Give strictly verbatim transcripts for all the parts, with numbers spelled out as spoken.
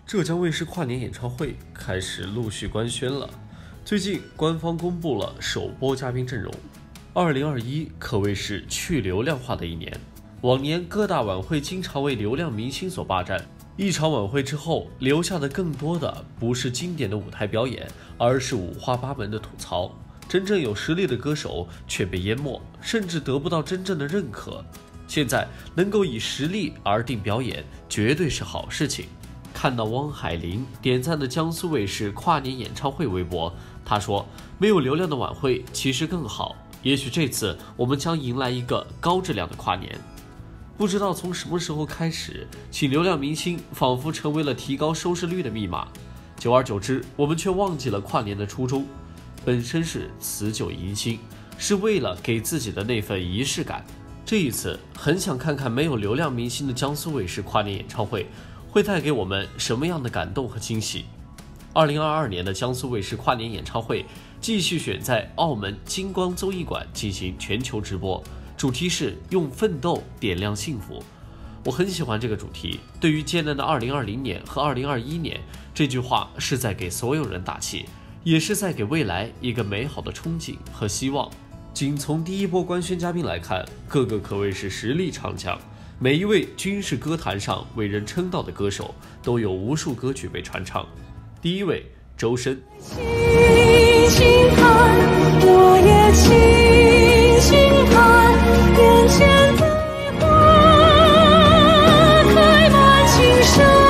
浙江卫视跨年演唱会开始陆续官宣了。最近官方公布了首播嘉宾阵容。二零二一可谓是去流量化的一年，往年各大晚会经常为流量明星所霸占，一场晚会之后留下的更多的不是经典的舞台表演，而是五花八门的吐槽。真正有实力的歌手却被淹没，甚至得不到真正的认可。现在能够以实力而定表演，绝对是好事情。看到汪海林点赞的江苏卫视跨年演唱会微博，他说：“没有流量的晚会其实更好，也许这次我们将迎来一个高质量的跨年。”不知道从什么时候开始，请流量明星仿佛成为了提高收视率的密码。久而久之，我们却忘记了跨年的初衷，本身是辞旧迎新，是为了给自己的那份仪式感。这一次，很想看看没有流量明星的江苏卫视跨年演唱会会带给我们什么样的感动和惊喜。二零二二年的江苏卫视跨年演唱会继续选在澳门金光综艺馆进行全球直播，主题是用奋斗点亮幸福。我很喜欢这个主题，对于艰难的二零二零年和二零二一年，这句话是在给所有人打气，也是在给未来一个美好的憧憬和希望。仅从第一波官宣嘉宾来看，个个可谓是实力唱将，每一位均是歌坛上为人称道的歌手，都有无数歌曲被传唱。第一位，周深。 轻轻看，我也轻轻看，眼前的花开满青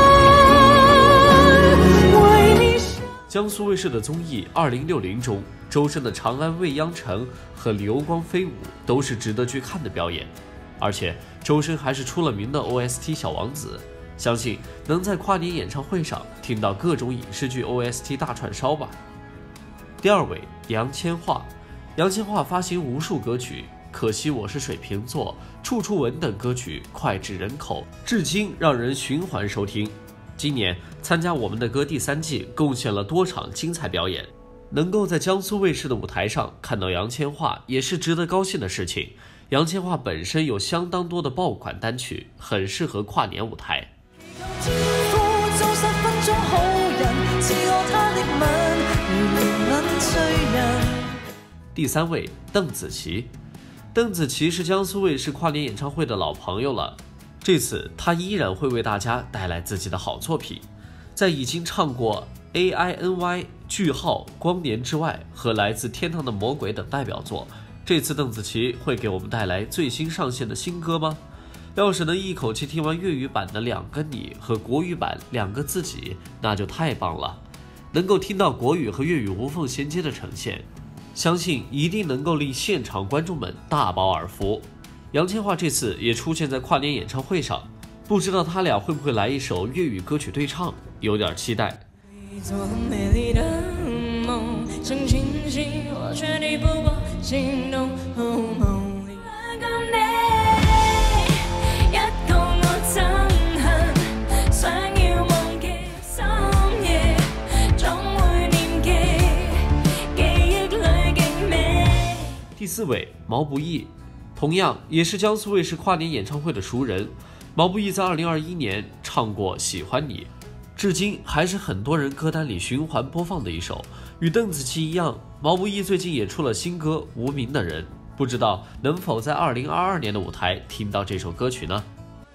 山，为你生。 江苏卫视的综艺《二零六零》中，周深的《长安未央城》和《流光飞舞》都是值得去看的表演。而且周深还是出了名的 O S T 小王子，相信能在跨年演唱会上听到各种影视剧 O S T 大串烧吧。第二位，杨千嬅。杨千嬅发行无数歌曲，可惜我是水瓶座、处处吻等歌曲脍炙人口，至今让人循环收听。今年参加我们的歌第三季，贡献了多场精彩表演，能够在江苏卫视的舞台上看到杨千嬅也是值得高兴的事情。杨千嬅本身有相当多的爆款单曲，很适合跨年舞台。第三位，邓紫棋。邓紫棋是江苏卫视跨年演唱会的老朋友了，这次她依然会为大家带来自己的好作品。在已经唱过 A I N Y 句号光年之外和来自天堂的魔鬼等代表作，这次邓紫棋会给我们带来最新上线的新歌吗？要是能一口气听完粤语版的两个你和国语版两个自己，那就太棒了。能够听到国语和粤语无缝衔接的呈现，相信一定能够令现场观众们大饱耳福。杨千嬅这次也出现在跨年演唱会上，不知道他俩会不会来一首粤语歌曲对唱，有点期待。 一座美丽的梦，曾清晰，我却抵不过心动和梦里那个你，一個我憎恨，想要忘記深夜，總會念記，記憶裏極美。 第四位，毛不易。同样也是江蘇衛視跨年演唱會的熟人，毛不易在二零二一年唱過《喜歡你》，至今还是很多人歌单里循环播放的一首。与邓紫棋一样，毛不易最近也出了新歌《无名的人》，不知道能否在二零二二年的舞台听到这首歌曲呢？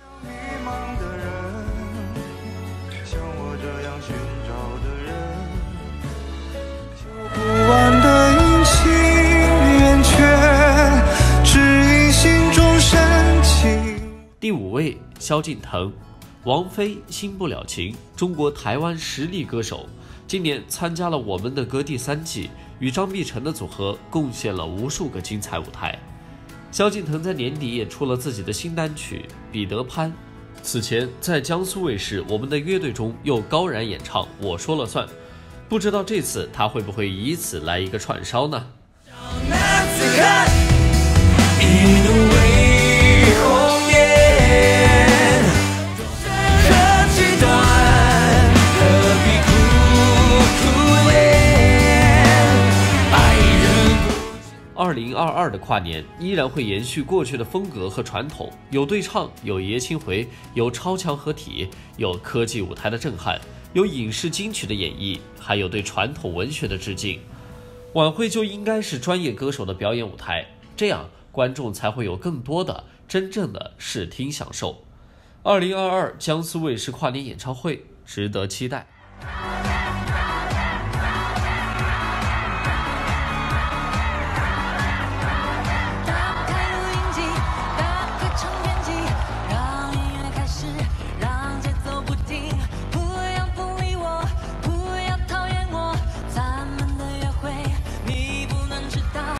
第五位，萧敬腾。王菲新不了情，中国台湾实力歌手，今年参加了我们的歌第三季，与张碧晨的组合贡献了无数个精彩舞台。萧敬腾在年底也出了自己的新单曲《彼得潘》，此前在江苏卫视我们的乐队中又高燃演唱《我说了算》，不知道这次他会不会以此来一个串烧呢？二零二二的跨年依然会延续过去的风格和传统，有对唱，有爷青回，有超强合体，有科技舞台的震撼， 有影视金曲的演绎，还有对传统文学的致敬。晚会就应该是专业歌手的表演舞台，这样观众才会有更多的真正的视听享受。二零二二江苏卫视跨年演唱会值得期待。